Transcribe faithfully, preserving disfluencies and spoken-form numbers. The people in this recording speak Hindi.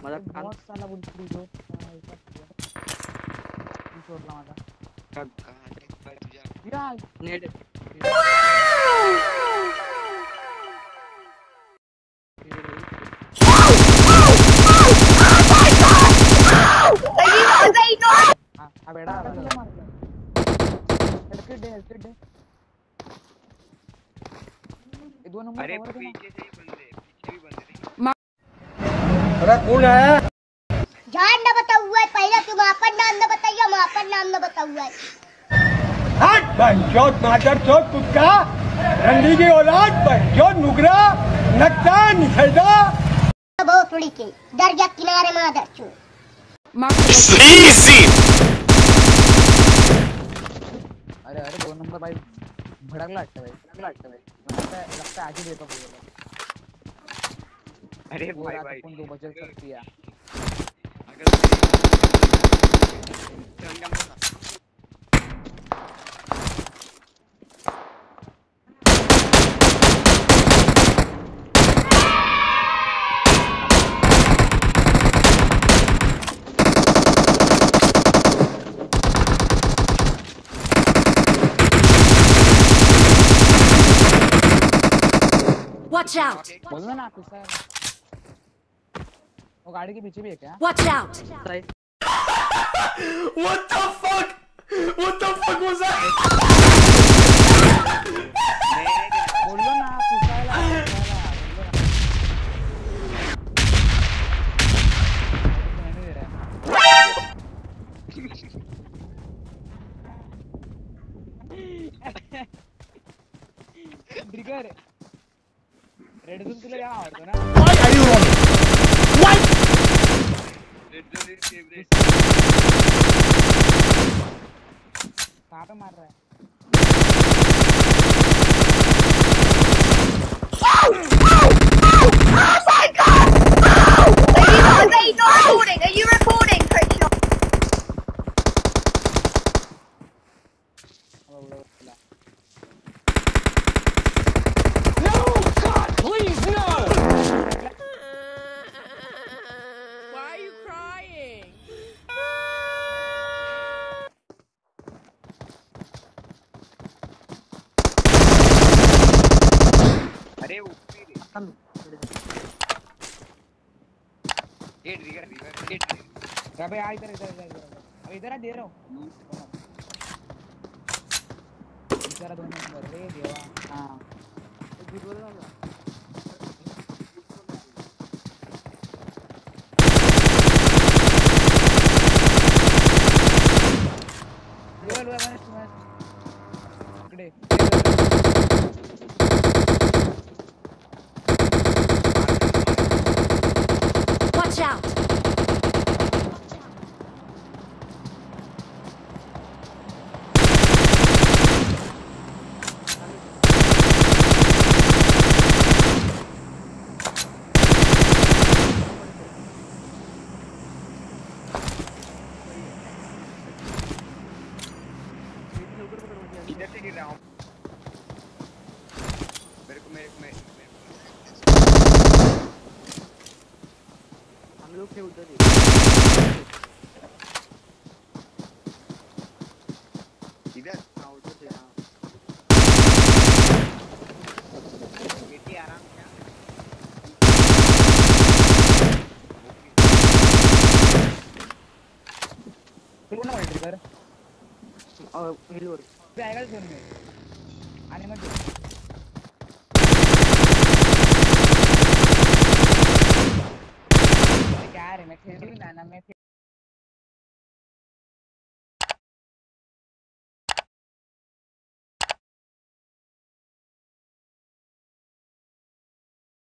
माझा बहुत साला बुलबुल जो सोडला माझा या नेट हां बेड़ा हेल्थ दे हेल्थ दे ये दो नंबर अरे कवर करना पीछे से ही बंदे पीछे भी बंदे अरे कौन है जान ना बता हुआ है पहले तुम आपन नाम ना बताइए हम आपन नाम ना बता हुआ है हट बंचोद मादर चोद कुत्ता रंडी की औलाद बंचोद नुगरा नक्का निछलदा बहुत थोड़ी के दरजा किनारे मादर चो Easy. अरे अरे दो नंबर भाई भड़कला लगता भाई भड़कला लगता भाई लगता है लगता है आज ही देता हूं अरे वो भाई रात भाई अपन दो बजे सकती है अगर Watch out! बोलो ना आपको सर वो गाड़ी के पीछे भी है क्या Watch out! What the fuck? What the fuck was that? बोलो ना आप पिसाला ट्रिगर रेड जोन तुला क्या आवडतो ना Why are you running? Why? Red zone is favourite कहां पे मार रहा है Oh my god! Are you, are you not recording? Are you recording, Christian? Please no. Why are you crying? अरे ऊपर ये ट्रिगर ट्रिगर ये ट्रिगर अबे आ इधर इधर इधर अब इधर आ दे रहा हूं इधर दो नंबर रे देवा हां बोल रहा हूं लोल लोल मैंने सुना इकडे Watch out! इधर से गिर रहा हूँ मेरे को मेरे को मेरे को हम लोग थे उधर ही इधर हाँ उधर थे हाँ बेटी आराम क्या फिर ना ट्रिगर और हिलोर पे आएगा जोन में आने मत दे क्या रे मैं खेल रही हूं ना ना मैं